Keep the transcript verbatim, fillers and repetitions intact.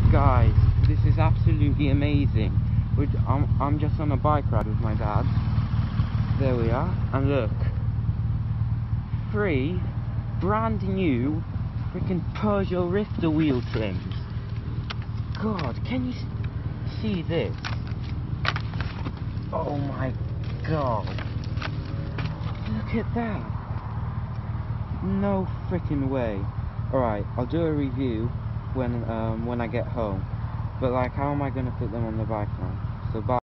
Guys, this is absolutely amazing. We're, I'm, I'm just on a bike ride with my dad. There we are, and look, three brand new freaking Peugeot Rifter wheel trims. God, can you see this? Oh my god, look at that. No freaking way. Alright, I'll do a review when um when I get home, but like, how am I gonna fit them on the bike now? So bye.